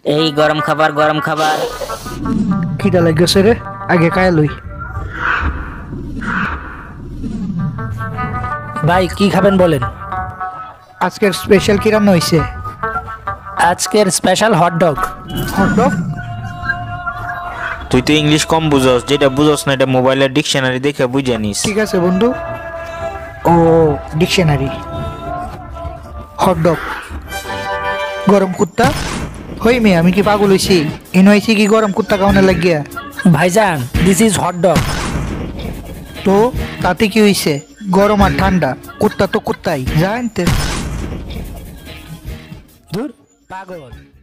এই গরম খাবার গরম খাবার। খিদা লাগছে রে, আগে খায় লই। ভাই কি খাবেন বলেন? আজকের স্পেশাল কি রান্না হইছে? আজকের স্পেশাল হটডগ। হটডগ? তুই তো ইংলিশ কম বুঝস, যেটা বুঝস না এটা মোবাইলের ডিকশনারি দেখে বুঝে নিস। ঠিক আছে বন্ধু। ও ডিকশনারি। হটডগ, গরম কুত্তা। হই মে, আমি কি পাগল হইছি? এন হইছি কি গরম কুত্তা খাওয়ানোর লাগিয়া? ভাইজান দিস ইজ হটডগ। তো তাতে কি হইছে? গরম আর ঠান্ডা, কুত্তা তো কুত্তাই, জানতে। ধুর পাগল।